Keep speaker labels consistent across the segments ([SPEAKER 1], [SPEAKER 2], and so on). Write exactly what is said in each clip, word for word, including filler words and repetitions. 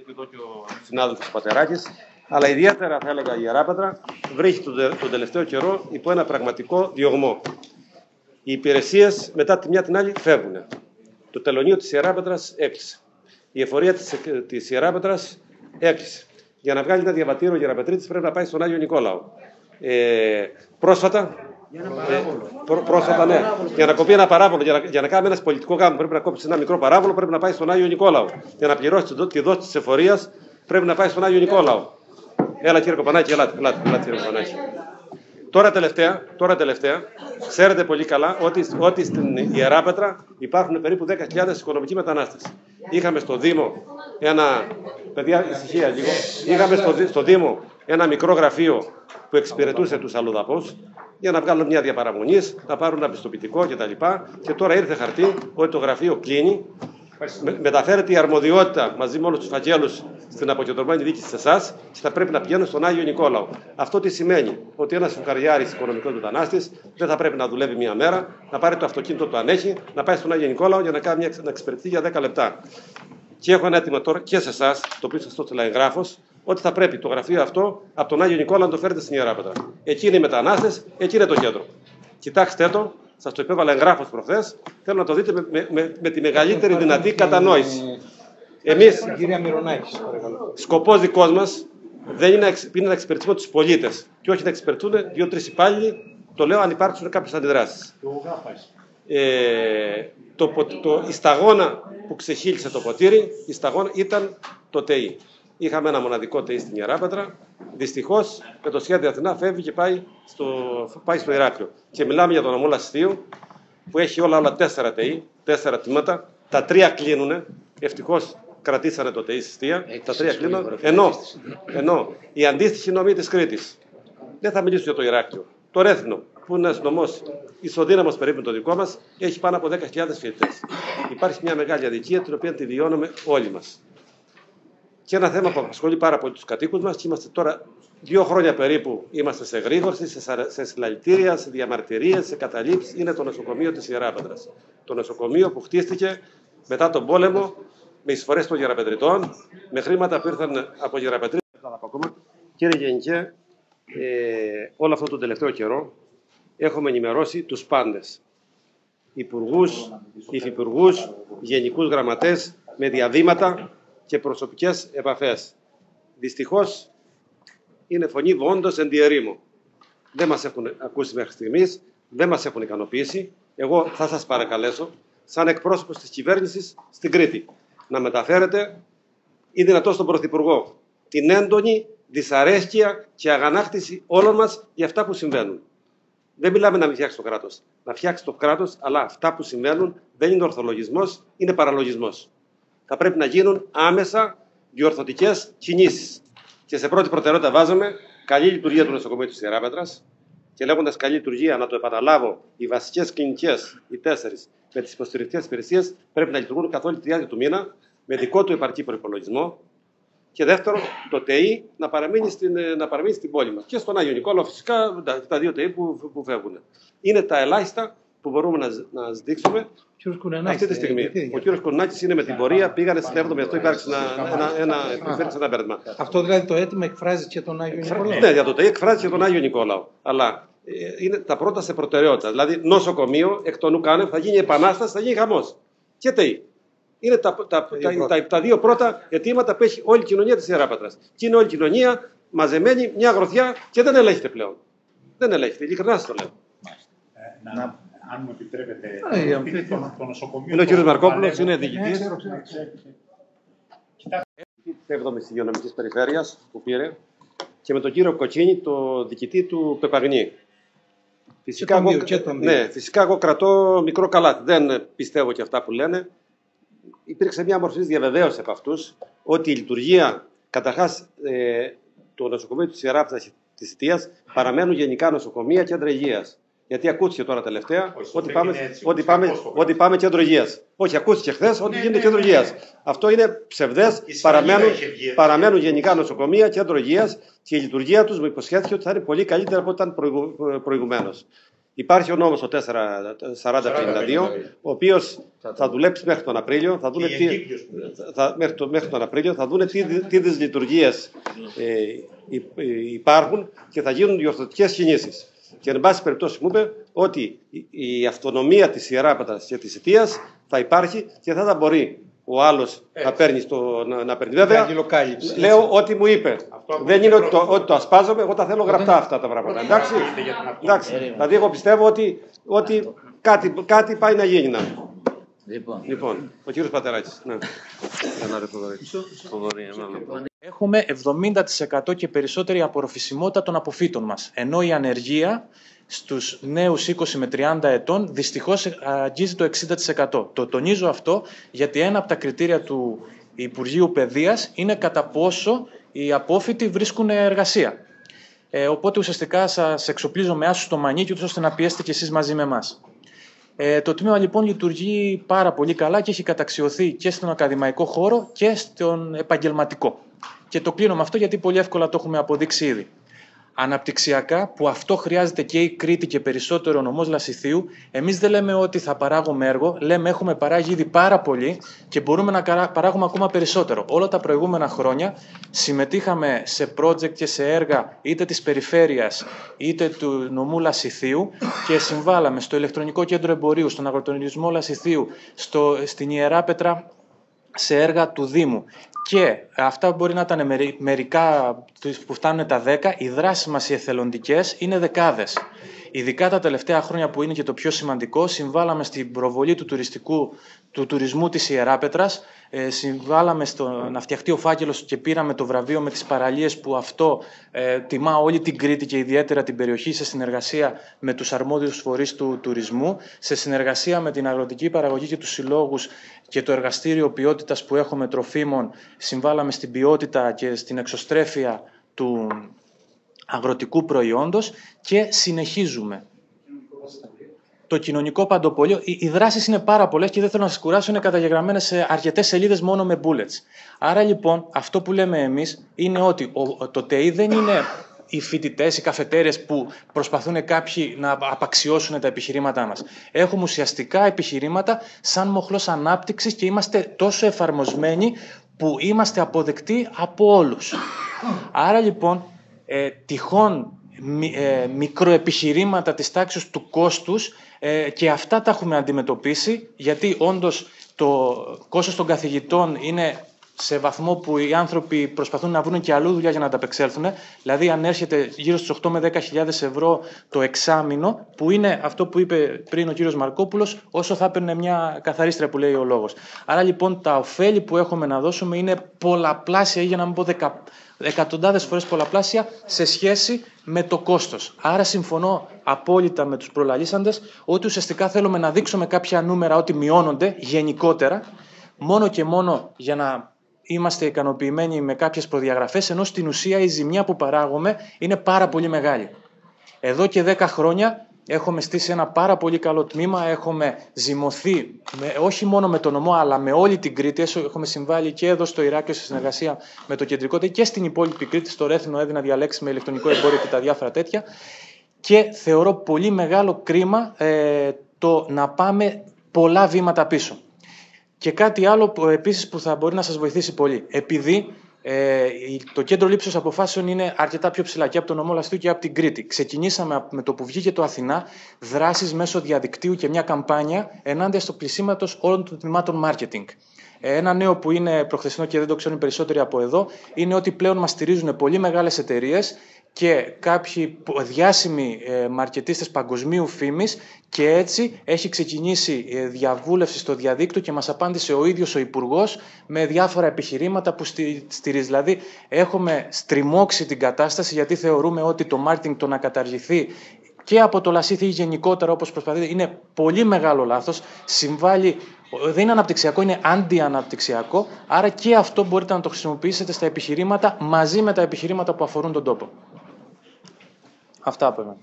[SPEAKER 1] είπε εδώ και ο συνάδελφος Πατεράκης, αλλά ιδιαίτερα θα έλεγα η Ιεράπετρα βρίσκει τον, τον τελευταίο καιρό υπό ένα πραγματικό διωγμό. Οι υπηρεσίες μετά τη μια την άλλη φεύγουν. Το τελωνείο της Ιεράπετρας έκλεισε. Η εφορία της, της Ιεράπετρας έκλεισε. Για να βγάλει ένα διαβατήριο ο Ιεραπετρίτης πρέπει να πάει στον Άγιο Νικόλαο. Ε, πρόσφατα, ε, πρό, πρόσφατα ναι, για να κοπεί ένα παράβολο, για να, για να κάνει ένα πολιτικό γάμο πρέπει να κόψει ένα μικρό παράβολο, πρέπει να πάει στον Άγιο Νικόλαο. Για να πληρώσει τη δόση της εφορίας πρέπει να πάει στον Άγιο Νικόλαο. Έλα κύριε Κοπανάκη, ελάτε, ελάτε, ελάτε κύριε Κοπανάκη. Τώρα τελευταία, τώρα τελευταία, ξέρετε πολύ καλά ότι, ότι στην Ιεράπετρα υπάρχουν περίπου δέκα χιλιάδες οικονομικοί μετανάστες. Είχαμε στο Δήμο ένα, παιδιά, ησυχία λίγο, είχαμε στο, στο Δήμο ένα μικρό γραφείο που εξυπηρετούσε τους αλλοδαπούς για να βγάλουν μια διαπαραμονή, να πάρουν ένα πιστοποιητικό κτλ. Και τώρα ήρθε χαρτί ότι το γραφείο κλείνει. Με, μεταφέρεται η αρμοδιότητα μαζί με όλους τους φαγγέλους στην αποκεντρωμένη διοίκηση σε εσάς και θα πρέπει να πηγαίνουν στον Άγιο Νικόλαο. Αυτό τι σημαίνει? Ότι ένας φουκαριάρης οικονομικός μετανάστης δεν θα πρέπει να δουλεύει μία μέρα, να πάρει το αυτοκίνητο του αν έχει, να πάει στον Άγιο Νικόλαο για να κάνει μια, να εξυπηρετεί για δέκα λεπτά. Και έχω ένα έτοιμο τώρα και σε εσάς, το οποίο σας το έστειλα εγγράφος, ότι θα πρέπει το γραφείο αυτό από τον Άγιο Νικόλαο να το φέρετε στην Ιεράπετρα. Εκεί είναι οι μετανάστες, εκεί είναι το κέντρο. Κοιτάξτε το. Σας το υπέβαλα εγγράφος προχθές. Θέλω να το δείτε με, με, με, με τη μεγαλύτερη δυνατή κατανόηση. Εμείς, σκοπός δικός μας δεν είναι, είναι να εξυπηρετήσουμε τους πολίτες και όχι να εξυπηρετούν δύο-τρεις υπάλληλοι. Το λέω αν υπάρξουν κάποιες αντιδράσεις. Ε, το, το, η σταγόνα που ξεχύλισε το ποτήρι, η σταγόνα ήταν το ΤΕΙ. Είχαμε ένα μοναδικό ΤΕΙ στην Ιεράπετρα. Δυστυχώς με το σχέδιο Αθηνά φεύγει και πάει στο, πάει στο Ηράκλειο. Και μιλάμε για τον νομό Λασιθίου που έχει όλα άλλα τέσσερα ΤΕΙ, τέσσερα τμήματα. Τα τρία κλείνουν. Ευτυχώς κρατήσανε το ΤΕΙ στη Στία. Τα τρία κλείνουν. Ενώ, ενώ η αντίστοιχη νομή της Κρήτης, δεν θα μιλήσω για το Ηράκλειο. Το Ρέθινο, που είναι ένας νομός ισοδύναμος περίπου με το δικό μας, έχει πάνω από δέκα χιλιάδες φοιτητές. Υπάρχει μια μεγάλη αδικία την οποία τη βιώνουμε όλοι μας. Και ένα θέμα που απασχολεί πάρα πολύ τους κατοίκους μας, και είμαστε τώρα δύο χρόνια περίπου είμαστε σε γρήγορση, σε συλλαλητήρια, σε διαμαρτυρίες, σε καταλήψεις, είναι το νοσοκομείο της Ιεράπετρας. Το νοσοκομείο που χτίστηκε μετά τον πόλεμο με εισφορές των Ιεραπετριτών, με χρήματα που ήρθαν από Ιεραπετρίτες. Κύριε Γενικέ, ε, όλο αυτό τον τελευταίο καιρό έχουμε ενημερώσει τους πάντες. Υπουργούς, υφυπουργούς, γενικούς γραμματές, με διαβήματα και προσωπικές επαφές. Δυστυχώς είναι φωνή βόντος εν διερήμο. Δεν μας έχουν ακούσει μέχρι στιγμής, δεν μας έχουν ικανοποιήσει. Εγώ θα σας παρακαλέσω, σαν εκπρόσωπος της κυβέρνησης στην Κρήτη, να μεταφέρετε ή δυνατόν στον Πρωθυπουργό την έντονη δυσαρέσκεια και αγανάκτηση όλων μας για αυτά που συμβαίνουν. Δεν μιλάμε να μην φτιάξει το κράτος. Να φτιάξει το κράτος, αλλά αυτά που συμβαίνουν δεν είναι ορθολογισμός, είναι παραλογισμός. Θα πρέπει να γίνουν άμεσα διορθωτικές κινήσεις. Και σε πρώτη προτεραιότητα βάζουμε καλή λειτουργία του νοσοκομείου της Ιεράπετρας. Και λέγοντας καλή λειτουργία, να το επαναλάβω, οι βασικές κλινικές, οι τέσσερις, με τις υποστηρικτικές υπηρεσίες πρέπει να λειτουργούν καθ' όλη τη διάρκεια του μήνα, με δικό του επαρκή προϋπολογισμό. Και δεύτερον, το ΤΕΙ να παραμείνει στην, να παραμείνει στην πόλη μας. Και στον Άγιο Νικόλαο, φυσικά, τα, τα δύο ΤΕΙ που, που φεύγουν. Είναι τα ελάχιστα που μπορούμε να, να δείξουμε αυτή τη στιγμή. Ε, ο κύριος Κουρνάκης είναι με την πορεία, πήγανε στην έβδομη, αυτό υπάρξει ένα, ένα, ένα, ένα, ένα μπέρδεμα.
[SPEAKER 2] Αυτό δηλαδή το αίτημα εκφράζει και τον Άγιο Νικόλαο.
[SPEAKER 1] Ναι, για το ΤΕΙ εκφράζει και τον Άγιο Νικόλαο. Αλλά ε, είναι τα πρώτα σε προτεραιότητα. Δηλαδή, νοσοκομείο, εκ των ουκάνευ, θα γίνει επανάσταση, θα γίνει χαμός. Και ΤΕΙ. Είναι τα, τα, τα, τα, τα, τα δύο πρώτα αιτήματα που έχει όλη η κοινωνία της Ιεράπετρας. Και είναι όλη η κοινωνία μαζεμένη, μια γροθιά και δεν ελέγχεται πλέον. Δεν ελέγχεται, ειλικρινά σας το λέω.
[SPEAKER 3] Ε, να, αν μου επιτρέπετε,
[SPEAKER 2] ε,
[SPEAKER 3] το, το νοσοκομείο.
[SPEAKER 1] Είναι ο κύριος Μαρκόπουλος, είναι διοικητής. Της έβδομης υγειονομικής περιφέρειας που πήρε και με τον κύριο Κοτσίνη, το διοικητή του Πεπαγνή. Φυσικά, εγώ, ναι, φυσικά εγώ κρατώ μικρό καλάτι. Δεν πιστεύω και αυτά που λένε. Υπήρξε μια μορφή διαβεβαίωση από αυτούς ότι η λειτουργία, καταρχάς, ε, το νοσοκομείο της Ιεράπετρας της Σιτίας παραμένουν γενικά νοσοκομεία κέντρα υγείας. Γιατί ακούστηκε τώρα τελευταία
[SPEAKER 3] όχι,
[SPEAKER 1] ότι, πάμε,
[SPEAKER 3] έτσι,
[SPEAKER 1] ότι, πάμε, ότι πάμε κέντρο υγείας. Όχι, ακούστηκε χθες ότι ναι, γίνεται ναι, κέντρο ναι, υγείας. Ναι. Αυτό είναι ψευδές. Παραμένουν, παραμένουν γενικά νοσοκομεία, κέντρο υγείας και η λειτουργία τους μου υποσχέθηκε ότι θα είναι πολύ καλύτερα από ό,τι ήταν προηγουμένως. Υπάρχει ο νόμος ο τέσσερα σαράντα πενήντα δύο, ο οποίος θα δουλέψει μέχρι τον Απρίλιο. Θα δούνε τι, θα, μέχρι, το, μέχρι τον Απρίλιο θα δούνε τι, τι δυσλειτουργίες ε, υπάρχουν και θα γίνουν διορθωτικές κινήσεις. Και εν πάση περιπτώσει μου είπε ότι η αυτονομία της Ιεράπετρας και της Αιτίας θα υπάρχει και δεν θα μπορεί ο άλλος να παίρνει, στο, να, να παίρνει. Βέβαια, λέω ό,τι μου είπε. Αυτό δεν είναι ότι το, ότι το ασπάζομαι, εγώ τα θέλω γραπτά αυτά τα πράγματα. Εντάξει, εντάξει. Δηλαδή, εγώ πιστεύω ότι, ότι κάτι, κάτι πάει να γίνει. Να. Λοιπόν. λοιπόν, ο κύριος Πατεράκης. Ναι.
[SPEAKER 4] Έχουμε εβδομήντα τοις εκατό και περισσότερη απορροφησιμότητα των αποφύτων μας, ενώ η ανεργία στους νέους είκοσι με τριάντα ετών δυστυχώς αγγίζει το εξήντα τοις εκατό. Το τονίζω αυτό γιατί ένα από τα κριτήρια του Υπουργείου Παιδείας είναι κατά πόσο οι απόφοιτοι βρίσκουν εργασία. Ε, οπότε ουσιαστικά σας εξοπλίζω με άσου στο μανίκι ώστε να πιέσετε κι εσείς μαζί με εμάς. Ε, το τμήμα λοιπόν λειτουργεί πάρα πολύ καλά και έχει καταξιωθεί και στον ακαδημαϊκό χώρο και στον επαγγελματικό. Και το κλείνω με αυτό γιατί πολύ εύκολα το έχουμε αποδείξει ήδη. Αναπτυξιακά, που αυτό χρειάζεται και η Κρήτη και περισσότερο ο νομός Λασιθίου, εμείς δεν λέμε ότι θα παράγουμε έργο, λέμε έχουμε παράγει ήδη πάρα πολύ και μπορούμε να παράγουμε ακόμα περισσότερο. Όλα τα προηγούμενα χρόνια συμμετείχαμε σε project και σε έργα είτε της περιφέρειας είτε του νομού Λασιθίου και συμβάλαμε στο ηλεκτρονικό κέντρο εμπορίου, στον αγροτονισμό Λασιθίου, στο, στην Ιεράπετρα σε έργα του Δήμου. Και αυτά μπορεί να ήταν μερικά που φτάνουν τα δέκα, οι δράσεις μας οι εθελοντικές είναι δεκάδες. Ειδικά τα τελευταία χρόνια που είναι και το πιο σημαντικό, συμβάλαμε στην προβολή του, τουριστικού, του τουρισμού της Ιεράπετρας, ε, συμβάλαμε στο να φτιαχτεί ο φάκελος και πήραμε το βραβείο με τις παραλίες που αυτό ε, τιμά όλη την Κρήτη και ιδιαίτερα την περιοχή σε συνεργασία με τους αρμόδιους φορείς του τουρισμού, σε συνεργασία με την αγροτική παραγωγή και τους συλλόγους και το εργαστήριο ποιότητας που έχουμε τροφίμων, συμβάλαμε στην ποιότητα και στην εξωστρέφεια του αγροτικού προϊόντος και συνεχίζουμε. Το κοινωνικό παντοπολείο, οι, οι δράσεις είναι πάρα πολλές και δεν θέλω να σας κουράσω, είναι καταγεγραμμένες σε αρκετές σελίδες μόνο με bullets. Άρα λοιπόν αυτό που λέμε εμείς είναι ότι ο, το ΤΕΙ δεν είναι οι φοιτητές, οι καφετέρειες που προσπαθούν κάποιοι να απαξιώσουν τα επιχειρήματά μας. Έχουμε ουσιαστικά επιχειρήματα σαν μοχλός ανάπτυξης και είμαστε τόσο εφαρμοσμένοι που είμαστε αποδεκτοί από όλους. Άρα λοιπόν ε, τυχόν ε, μικροεπιχειρήματα της τάξης του κόστους ε, και αυτά τα έχουμε αντιμετωπίσει, γιατί όντως το κόστος των καθηγητών είναι σε βαθμό που οι άνθρωποι προσπαθούν να βρουν και αλλού δουλειά για να ανταπεξέλθουν. Δηλαδή, αν έρχεται γύρω στους οκτώ με δέκα χιλιάδες ευρώ το εξάμηνο, που είναι αυτό που είπε πριν ο κύριος Μαρκόπουλος, όσο θα έπαιρνε μια καθαρίστρια που λέει ο λόγος. Άρα λοιπόν τα ωφέλη που έχουμε να δώσουμε είναι πολλαπλάσια, ή για να μην πω δεκα, εκατοντάδες φορές πολλαπλάσια σε σχέση με το κόστος. Άρα συμφωνώ απόλυτα με τους προλαλήσαντες ότι ουσιαστικά θέλουμε να δείξουμε κάποια νούμερα ότι μειώνονται γενικότερα, μόνο και μόνο για να είμαστε ικανοποιημένοι με κάποιες προδιαγραφές, ενώ στην ουσία η ζημιά που παράγουμε είναι πάρα πολύ μεγάλη. Εδώ και δέκα χρόνια έχουμε στήσει ένα πάρα πολύ καλό τμήμα, έχουμε ζυμωθεί με, όχι μόνο με τον νομό, αλλά με όλη την Κρήτη. Έχουμε συμβάλει και εδώ στο Ηράκλειο σε συνεργασία με το κεντρικό και στην υπόλοιπη Κρήτη, στο Ρέθινο έδινα διαλέξει με ηλεκτρονικό εμπόριο και τα διάφορα τέτοια. Και θεωρώ πολύ μεγάλο κρίμα ε, το να πάμε πολλά βήματα πίσω. Και κάτι άλλο που, επίσης που θα μπορεί να σας βοηθήσει πολύ. Επειδή ε, το κέντρο λήψης αποφάσεων είναι αρκετά πιο ψηλά και από τον νομό Λασιθίου και από την Κρήτη. Ξεκινήσαμε με το που βγήκε το Αθηνά δράσεις μέσω διαδικτύου και μια καμπάνια ενάντια στο κλεισίματος όλων των τμήματων marketing. Ένα νέο που είναι προχθεσινό και δεν το ξέρουν περισσότεροι από εδώ είναι ότι πλέον μας στηρίζουν πολύ μεγάλες εταιρείες και κάποιοι διάσημοι ε, μαρκετίστες παγκοσμίου φήμης, και έτσι έχει ξεκινήσει ε, διαβούλευση στο διαδίκτυο και μας απάντησε ο ίδιος ο Υπουργός με διάφορα επιχειρήματα που στη, στηρίζει. Δηλαδή έχουμε στριμώξει την κατάσταση, γιατί θεωρούμε ότι το marketing το να καταργηθεί και από το Λασίθι γενικότερα όπως προσπαθείτε είναι πολύ μεγάλο λάθος, συμβάλλει. Δεν είναι αναπτυξιακό, είναι αντιαναπτυξιακό, άρα και αυτό μπορείτε να το χρησιμοποιήσετε στα επιχειρήματα μαζί με τα επιχειρήματα που αφορούν τον τόπο. Αυτά από εμένα.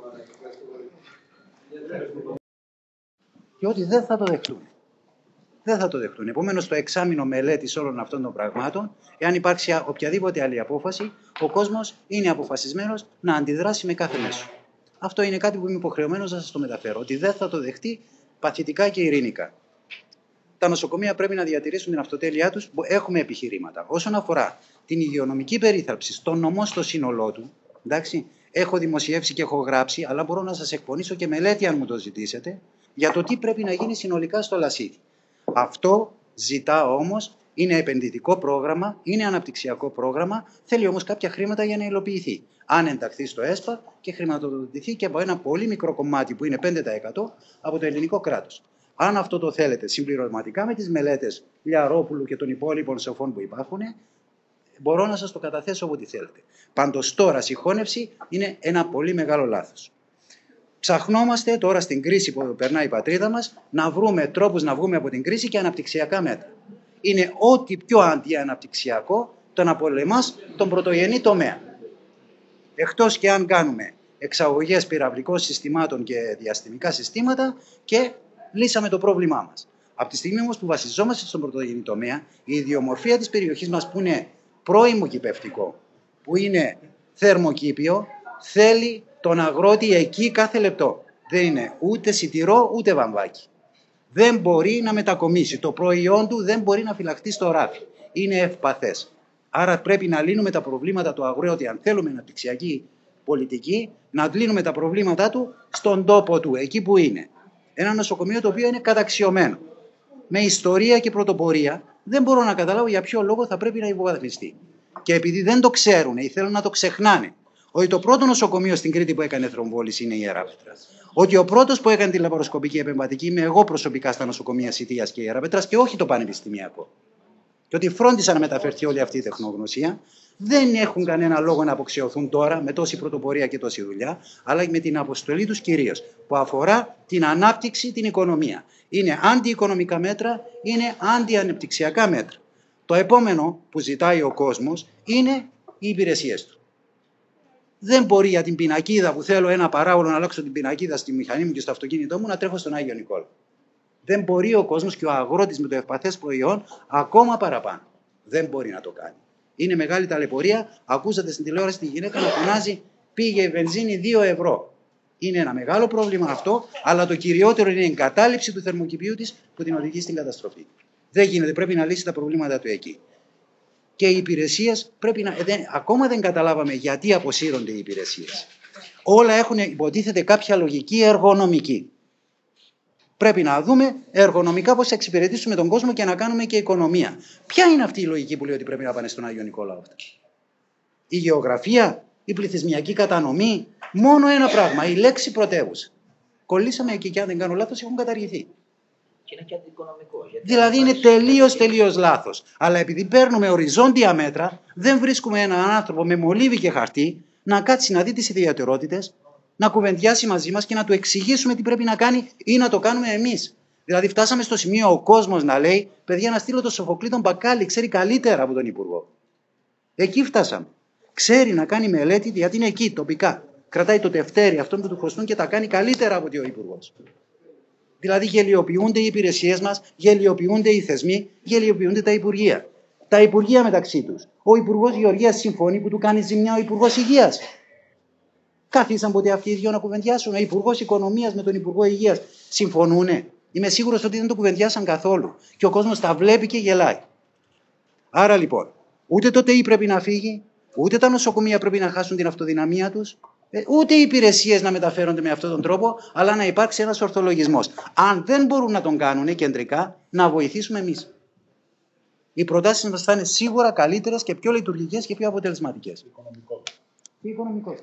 [SPEAKER 5] Και ότι δεν θα το δεχτούν. Δεν θα το δεχτούν. Επομένως, το εξάμηνο μελέτης όλων αυτών των πραγμάτων, εάν υπάρξει οποιαδήποτε άλλη απόφαση, ο κόσμος είναι αποφασισμένος να αντιδράσει με κάθε μέσο. Αυτό είναι κάτι που είμαι υποχρεωμένος να σας το μεταφέρω. Ότι δεν θα το δεχτεί παθητικά και ειρηνικά. Τα νοσοκομεία πρέπει να διατηρήσουν την αυτοτέλειά τους. Έχουμε επιχειρήματα. Όσον αφορά την υγειονομική περίθαλψη στον νομό στο σύνολό του, εντάξει, έχω δημοσιεύσει και έχω γράψει, αλλά μπορώ να σας εκπονήσω και μελέτη, αν μου το ζητήσετε, για το τι πρέπει να γίνει συνολικά στο Λασίθι. Αυτό ζητά όμως, είναι επενδυτικό πρόγραμμα, είναι αναπτυξιακό πρόγραμμα, θέλει όμως κάποια χρήματα για να υλοποιηθεί. Αν ενταχθεί στο ΕΣΠΑ και χρηματοδοτηθεί και από ένα πολύ μικρό κομμάτι που είναι πέντε τοις εκατό από το ελληνικό κράτος. Αν αυτό το θέλετε συμπληρωματικά με τις μελέτες Λιαρόπουλου και των υπόλοιπων σοφών που υπάρχουν, μπορώ να σας το καταθέσω ό,τι θέλετε. Πάντως τώρα συγχώνευση είναι ένα πολύ μεγάλο λάθος. Ψαχνόμαστε τώρα στην κρίση που περνάει η πατρίδα μας να βρούμε τρόπους να βγούμε από την κρίση και αναπτυξιακά μέτρα. Είναι ό,τι πιο αντιαναπτυξιακό το να πολεμάς τον πρωτογενή τομέα. Εκτός και αν κάνουμε εξαγωγές πυραυλικών συστημάτων και διαστημικά συστήματα και λύσαμε το πρόβλημά μας. Από τη στιγμή όμως που βασιζόμαστε στον πρωτογενή τομέα, η ιδιομορφία της περιοχής μας που είναι πρώιμο κυπευτικό, που είναι θερμοκήπιο, θέλει τον αγρότη εκεί κάθε λεπτό. Δεν είναι ούτε σιτηρό ούτε βαμβάκι. Δεν μπορεί να μετακομίσει. Το προϊόν του δεν μπορεί να φυλαχτεί στο ράφι. Είναι ευπαθές. Άρα πρέπει να λύνουμε τα προβλήματα του αγρότη, αν θέλουμε αναπτυξιακή πολιτική, να λύνουμε τα προβλήματά του στον τόπο του, εκεί που είναι. Ένα νοσοκομείο το οποίο είναι καταξιωμένο. Με ιστορία και πρωτοπορία, δεν μπορώ να καταλάβω για ποιο λόγο θα πρέπει να υποβαθμιστεί. Και επειδή δεν το ξέρουν ή θέλουν να το ξεχνάνε, ότι το πρώτο νοσοκομείο στην Κρήτη που έκανε θρομβόληση είναι η Ιεράπετρα. Ότι ο πρώτος που έκανε τη λαπαροσκοπική επεμβατική είμαι εγώ προσωπικά στα νοσοκομεία Σιτίας και Ιεράπετρας και όχι το πανεπιστημιακό. Και ότι φρόντισα να μεταφερθεί όλη αυτή η τεχνογνωσία. Δεν έχουν κανένα λόγο να αποξιωθούν τώρα με τόση πρωτοπορία και τόση δουλειά, αλλά με την αποστολή τους κυρίως, που αφορά την ανάπτυξη, την οικονομία. Είναι αντιοικονομικά μέτρα, είναι αντιανεπτυξιακά μέτρα. Το επόμενο που ζητάει ο κόσμος είναι οι υπηρεσίες του. Δεν μπορεί για την πινακίδα που θέλω ένα παράγωγο να αλλάξω την πινακίδα στη μηχανή μου και στο αυτοκίνητό μου να τρέχω στον Άγιο Νικόλα. Δεν μπορεί ο κόσμος και ο αγρότης με το ευπαθές προϊόν ακόμα παραπάνω. Δεν μπορεί να το κάνει. Είναι μεγάλη ταλαιπωρία. Ακούσατε στην τηλεόραση τη γυναίκα να φωνάζει πήγε η βενζίνη δύο ευρώ. Είναι ένα μεγάλο πρόβλημα αυτό, αλλά το κυριότερο είναι η εγκατάλειψη του θερμοκηπίου της που την οδηγεί στην καταστροφή. Δεν γίνεται, πρέπει να λύσει τα προβλήματα του εκεί. Και οι υπηρεσίες πρέπει να. Δεν, ακόμα δεν καταλάβαμε γιατί αποσύρονται οι υπηρεσίες. Όλα έχουν υποτίθεται κάποια λογική εργονομική. Πρέπει να δούμε εργονομικά πώς θα εξυπηρετήσουμε τον κόσμο και να κάνουμε και οικονομία. Ποια είναι αυτή η λογική που λέει ότι πρέπει να πάνε στον Άγιο Νικόλαο αυτά? Η γεωγραφία, η πληθυσμιακή κατανομή, μόνο ένα πράγμα, η λέξη πρωτεύουσα. Κολλήσαμε εκεί και αν δεν κάνω λάθος έχουν καταργηθεί.
[SPEAKER 6] Και είναι και αντιοικονομικό.
[SPEAKER 5] Δηλαδή είναι τελείως τελείως λάθος. Αλλά επειδή παίρνουμε οριζόντια μέτρα, δεν βρίσκουμε έναν άνθρωπο με μολύβι και χαρτί να κάτσει να δει τις ιδιαιτερότητες, να κουβεντιάσει μαζί μας και να του εξηγήσουμε τι πρέπει να κάνει ή να το κάνουμε εμείς. Δηλαδή, φτάσαμε στο σημείο ο κόσμος να λέει: παιδιά, να στείλω το Σοφοκλή τον Μπακάλι, ξέρει καλύτερα από τον Υπουργό. Εκεί φτάσαμε. Ξέρει να κάνει μελέτη, γιατί είναι εκεί τοπικά. Κρατάει το τευτέρι αυτόν που του χρωστούν και τα κάνει καλύτερα από ότι ο Υπουργός. Δηλαδή, γελιοποιούνται οι υπηρεσίες μας, γελιοποιούνται οι θεσμοί, γελιοποιούνται τα Υπουργεία. Τα Υπουργεία μεταξύ τους. Ο Υπουργός Γεωργίας συμφωνεί που του κάνει ζημιά ο Υπουργός Υγείας. Κάθισαν ποτέ αυτοί οι δυο να κουβεντιάσουν? Ο Υπουργός Οικονομίας με τον Υπουργό Υγείας συμφωνούνε? Είμαι σίγουρος ότι δεν το κουβεντιάσαν καθόλου. Και ο κόσμος τα βλέπει και γελάει. Άρα λοιπόν, ούτε το ΤΕΙ πρέπει να φύγει, ούτε τα νοσοκομεία πρέπει να χάσουν την αυτοδυναμία τους, ούτε οι υπηρεσίες να μεταφέρονται με αυτόν τον τρόπο, αλλά να υπάρξει ένας ορθολογισμός. Αν δεν μπορούν να τον κάνουν κεντρικά, να βοηθήσουμε εμείς. Οι προτάσεις μας θα είναι σίγουρα καλύτερες και πιο λειτουργικές και πιο αποτελεσματικές. Και οικονομικό.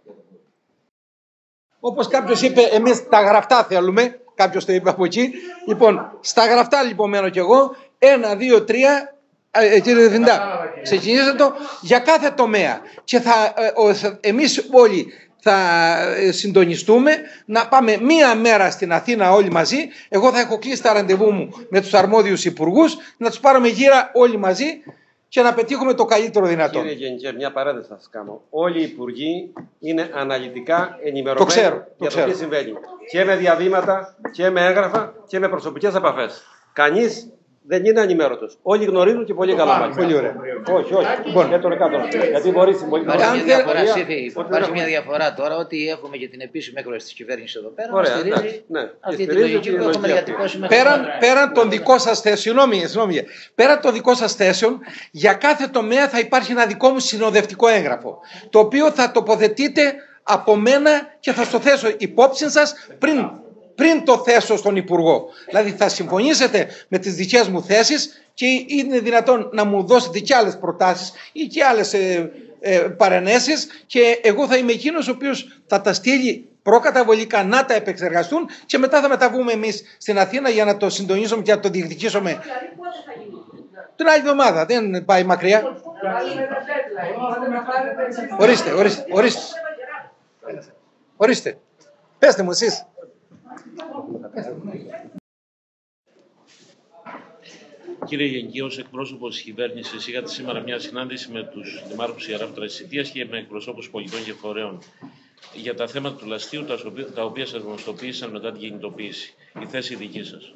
[SPEAKER 2] Όπως κάποιος είπε, εμείς τα γραφτά θέλουμε. Κάποιος το είπε από εκεί. Λοιπόν, στα γραφτά λοιπόν μένω κι εγώ. Ένα, δύο, τρία. Ε, κύριε Διευθυντά, ξεκινήστε το για κάθε τομέα. Και θα, ε, εμείς όλοι θα συντονιστούμε να πάμε μία μέρα στην Αθήνα όλοι μαζί. Εγώ θα έχω κλείσει τα ραντεβού μου με τους αρμόδιους υπουργούς, να τους πάρουμε γύρα όλοι μαζί και να πετύχουμε το καλύτερο δυνατό.
[SPEAKER 1] Κύριε Γενικέ, μια παρένθεση θα σας κάνω. Όλοι οι υπουργοί είναι αναλυτικά ενημερωμένοι
[SPEAKER 2] το ξέρω, το
[SPEAKER 1] για
[SPEAKER 2] ξέρω.
[SPEAKER 1] το τι συμβαίνει. Και με διαβήματα, και με έγγραφα, και με προσωπικές επαφές. Κανείς Δεν είναι ανημέρωτος. Όλοι γνωρίζουν και πολύ καλά μάλιστα.
[SPEAKER 2] Πολύ ωραία.
[SPEAKER 1] Όχι, όχι.
[SPEAKER 2] Λοιπόν.
[SPEAKER 1] Δεν τον κάτω. Γιατί μπορεί στην
[SPEAKER 6] Υπάρχει
[SPEAKER 2] Αν
[SPEAKER 6] μια
[SPEAKER 2] θε-
[SPEAKER 6] διαφορά,
[SPEAKER 1] πορεία,
[SPEAKER 6] Σύφη,
[SPEAKER 1] ότι δεν
[SPEAKER 6] υπάρχει μια
[SPEAKER 1] έχουμε.
[SPEAKER 6] διαφορά τώρα ότι έχουμε και την επίσημη έκδοση της κυβέρνησης εδώ πέρα.
[SPEAKER 1] Ωραία,
[SPEAKER 6] Μας στηρίζει
[SPEAKER 1] εντάξει, ναι.
[SPEAKER 6] αυτή τη
[SPEAKER 1] Στηρίζει
[SPEAKER 6] λογική
[SPEAKER 1] τη
[SPEAKER 6] που έχουμε
[SPEAKER 1] λογική
[SPEAKER 6] διατυπώσει μέχρι
[SPEAKER 2] Πέραν,
[SPEAKER 6] τώρα.
[SPEAKER 2] πέραν των δικών σας θέσεων, συγγνώμη, συγγνώμη, πέραν των δικών σας θέσεων, για κάθε τομέα θα υπάρχει ένα δικό μου συνοδευτικό έγγραφο, το οποίο θα τοποθετείτε από μένα και θα στο θέσω υπόψη σας πριν, πριν το θέσω στον Υπουργό. Δηλαδή θα συμφωνήσετε με τις δικές μου θέσεις και είναι δυνατόν να μου δώσετε και άλλες προτάσεις ή και άλλες ε, ε, παρενέσεις και εγώ θα είμαι εκείνος ο οποίος θα τα στείλει προκαταβολικά να τα επεξεργαστούν και μετά θα μεταβούμε εμείς στην Αθήνα για να το συντονίσουμε και να το διεκδικήσουμε. Την άλλη εβδομάδα, δεν πάει μακριά. Ορίστε, ορίστε, ορίστε. Ορίστε. Πέστε μου εσείς.
[SPEAKER 7] Κύριε Γενική, ως εκπρόσωπος της κυβέρνησης, είχατε σήμερα μια συνάντηση με τους δημάρχους Ιεράπετρας της Σιτίας και με εκπροσώπους πολιτών και φορέων για τα θέματα του λαστείου, τα οποία σας γνωστοποίησαν μετά την κινητοποίηση. Η θέση δική σας.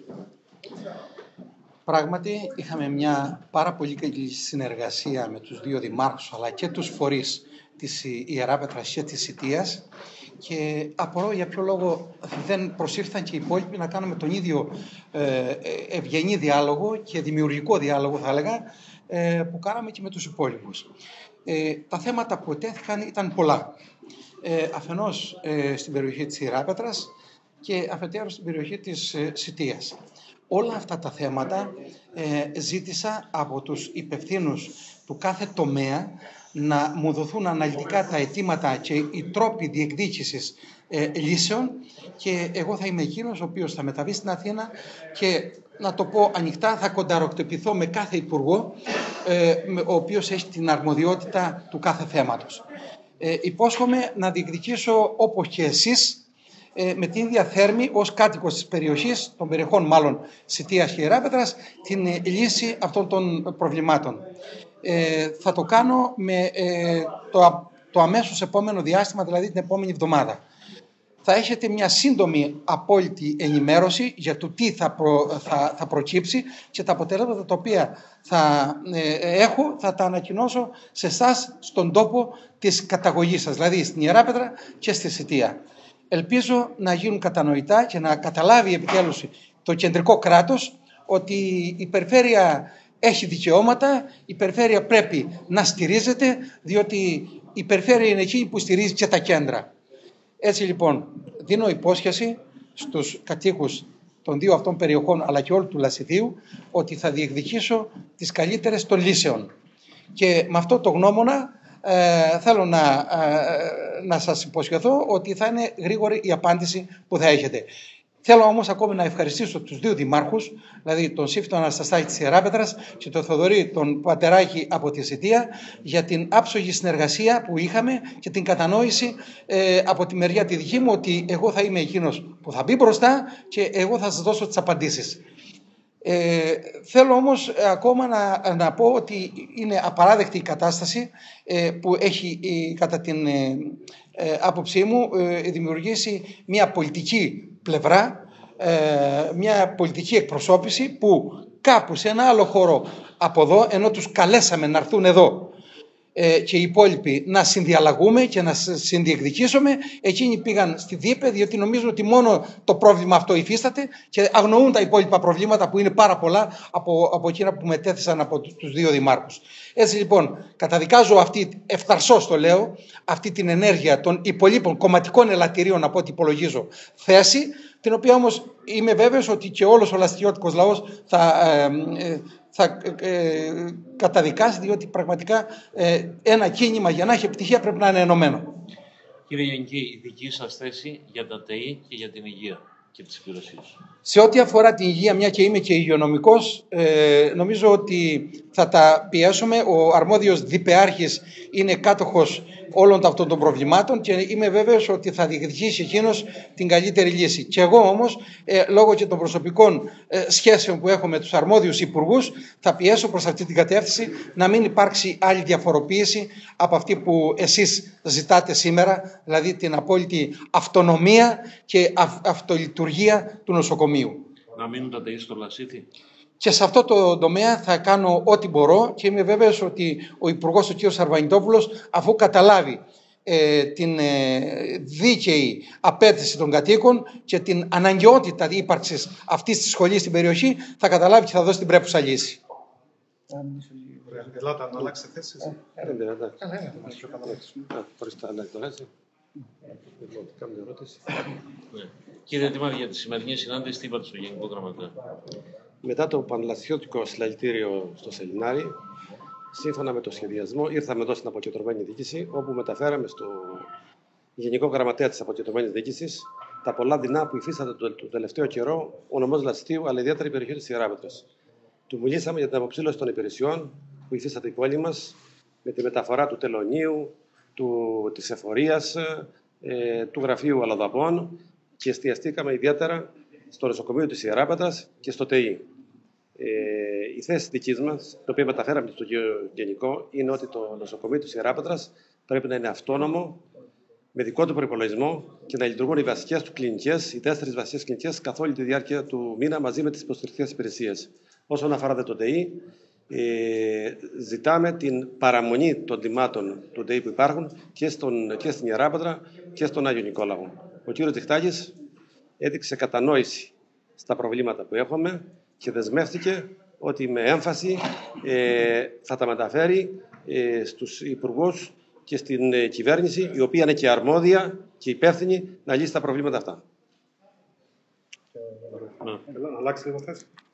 [SPEAKER 2] Πράγματι, είχαμε μια πάρα πολύ καλή συνεργασία με τους δύο δημάρχους αλλά και τους φορείς της Ιεράπετρας και της Σιτίας και απορώ για ποιο λόγο δεν προσήλθαν και οι υπόλοιποι να κάνουμε τον ίδιο ε, ευγενή διάλογο και δημιουργικό διάλογο, θα έλεγα, ε, που κάναμε και με τους υπόλοιπους. Ε, τα θέματα που ετέθηκαν ήταν πολλά. Ε, αφενός ε, στην περιοχή της Ιεράπετρας και αφετέρου στην περιοχή της ε, Σιτίας. Όλα αυτά τα θέματα ε, ζήτησα από τους υπευθύνους του κάθε τομέα να μου δοθούν αναλυτικά τα αιτήματα και οι τρόποι διεκδίκησης ε, λύσεων και εγώ θα είμαι εκείνος ο οποίος θα μεταβεί στην Αθήνα και να το πω ανοιχτά θα κονταροκτυπηθώ με κάθε υπουργό ε, ο οποίος έχει την αρμοδιότητα του κάθε θέματος. Ε, υπόσχομαι να διεκδικήσω όπως και εσείς με την ίδια θέρμη ως κάτοικος της περιοχής, των περιοχών μάλλον Σιτίας και Ιεράπετρας, την λύση αυτών των προβλημάτων. Ε, θα το κάνω με ε, το, το αμέσως επόμενο διάστημα, δηλαδή την επόμενη εβδομάδα. Θα έχετε μια σύντομη απόλυτη ενημέρωση για το τι θα, προ, θα, θα προκύψει και τα αποτελέσματα τα οποία θα ε, έχω θα τα ανακοινώσω σε εσάς στον τόπο της καταγωγής σας, δηλαδή στην Ιεράπετρα και στη Σιτία. Ελπίζω να γίνουν κατανοητά και να καταλάβει επιτέλους το κεντρικό κράτος ότι η περιφέρεια έχει δικαιώματα, η περιφέρεια πρέπει να στηρίζεται, διότι η περιφέρεια είναι εκείνη που στηρίζει και τα κέντρα. Έτσι λοιπόν, δίνω υπόσχεση στους κατοίκους των δύο αυτών περιοχών αλλά και όλου του Λασιθίου ότι θα διεκδικήσω τις καλύτερες των λύσεων. Και με αυτό το γνώμονα Ε, θέλω να, ε, να σας υποσχεθώ ότι θα είναι γρήγορη η απάντηση που θα έχετε. Θέλω όμως ακόμη να ευχαριστήσω τους δύο δημάρχους, δηλαδή τον Σύφη τον Ανασταστάκη της Ιεράπετρας και τον Θοδωρή τον Πατεράκη από τη Σιτία, για την άψογη συνεργασία που είχαμε και την κατανόηση ε, από τη μεριά τη δική μου ότι εγώ θα είμαι εκείνος που θα μπει μπροστά και εγώ θα σας δώσω τις απαντήσεις. Ε, θέλω όμως ακόμα να, να πω ότι είναι απαράδεκτη η κατάσταση ε, που έχει ε, κατά την ε, ε, άποψή μου ε, δημιουργήσει μια πολιτική πλευρά, ε, μια πολιτική εκπροσώπηση που κάπου σε ένα άλλο χώρο από εδώ, ενώ τους καλέσαμε να έρθουν εδώ ε, και οι υπόλοιποι να συνδιαλλαγούμε και να συνδιεκδικήσουμε, εκείνοι πήγαν στη ΔΥΠΕ διότι νομίζουν ότι μόνο το πρόβλημα αυτό υφίσταται και αγνοούν τα υπόλοιπα προβλήματα που είναι πάρα πολλά από, από εκείνα που μετέθεσαν από τους δύο δημάρχους. Έτσι λοιπόν καταδικάζω αυτή, ευθαρσώς το λέω, αυτή την ενέργεια των υπολείπων κομματικών ελαττηρίων από ό,τι υπολογίζω θέση, την οποία όμως είμαι βέβαιος ότι και όλος ο λαστιώτικος λαός θα... Ε, ε, θα ε, καταδικάσει, διότι πραγματικά ε, ένα κίνημα για να έχει επιτυχία πρέπει να είναι ενωμένο.
[SPEAKER 7] Κύριε Γενική, η δική σας θέση για τα ΤΕΗ και για την υγεία και τις υπηρεσίες.
[SPEAKER 2] Σε ό,τι αφορά την υγεία, μια και είμαι και υγειονομικός, ε, νομίζω ότι θα τα πιέσουμε. Ο αρμόδιος διπεάρχης είναι κάτοχος όλων αυτών των προβλημάτων και είμαι βέβαιος ότι θα διεκδικήσει εκείνος την καλύτερη λύση. Και εγώ όμως, ε, λόγω και των προσωπικών ε, σχέσεων που έχω με τους αρμόδιους υπουργούς, θα πιέσω προς αυτή την κατεύθυνση να μην υπάρξει άλλη διαφοροποίηση από αυτή που εσείς ζητάτε σήμερα, δηλαδή την απόλυτη αυτονομία και αυ- αυτολειτουργία του νοσοκομείου.
[SPEAKER 7] Να μείνουν τα ΤΕΗ στο Λασίθι.
[SPEAKER 2] Και σε αυτό το τομέα θα κάνω ό,τι μπορώ και είμαι βέβαιος ότι ο Υπουργός, ο κ. Σαρβανιτόπουλος, αφού καταλάβει ε, την ε, δίκαιη απέτηση των κατοίκων και την αναγκαιότητα ύπαρξης αυτής της σχολής στην περιοχή, θα καταλάβει και θα δώσει την πρέπουσα λύση.
[SPEAKER 3] Ελάτε να αλλάξετε θέσεις.
[SPEAKER 7] Κύριε Δημάρχη, για τη σημερινή συνάντηση, τι είπατε στο Γενικό Γραμματέα?
[SPEAKER 1] Μετά το πανελλαδικό συλλαλητήριο στο Σελινάρι, σύμφωνα με το σχεδιασμό, ήρθαμε εδώ στην αποκεντρωμένη διοίκηση, όπου μεταφέραμε στο Γενικό Γραμματέα της αποκεντρωμένης διοίκησης τα πολλά δεινά που υφίσταται το τελευταίο καιρό ο νομός Λαστίου, αλλά ιδιαίτερα η περιοχή της Ιεράπετρας. Του μιλήσαμε για την αποψήλωση των υπηρεσιών που υφίσταται η πόλη μας, με τη μεταφορά του τελωνίου, του, της εφορίας, ε, του γραφείου αλλοδαπών και εστιαστήκαμε ιδιαίτερα στο νοσοκομείο της Ιεράπετρας και στο ΤΕΙ. Ε, η θέση δική μας, την οποία μεταφέραμε στο Γενικό, είναι ότι το νοσοκομείο της Ιεράπετρας πρέπει να είναι αυτόνομο, με δικό του προϋπολογισμό και να λειτουργούν οι βασικές του κλινικές, οι τέσσερις βασικές κλινικές, καθ' όλη τη διάρκεια του μήνα μαζί με τις υποστηρικτικές υπηρεσίες. Όσον αφορά το ΤΕΙ, ε, ζητάμε την παραμονή των τιμάτων του ΤΕΙ που υπάρχουν και, στον, και στην Ιεράπετρα και στον Άγιο Νικόλαο. Ο κ. Διχτάκης έδειξε κατανόηση στα προβλήματα που έχουμε και δεσμεύτηκε ότι με έμφαση ε, θα τα μεταφέρει ε, στους υπουργούς και στην ε, κυβέρνηση, η οποία είναι και αρμόδια και υπεύθυνη να λύσει τα προβλήματα αυτά.
[SPEAKER 3] Έλα, να αλλάξει λίγο θέση.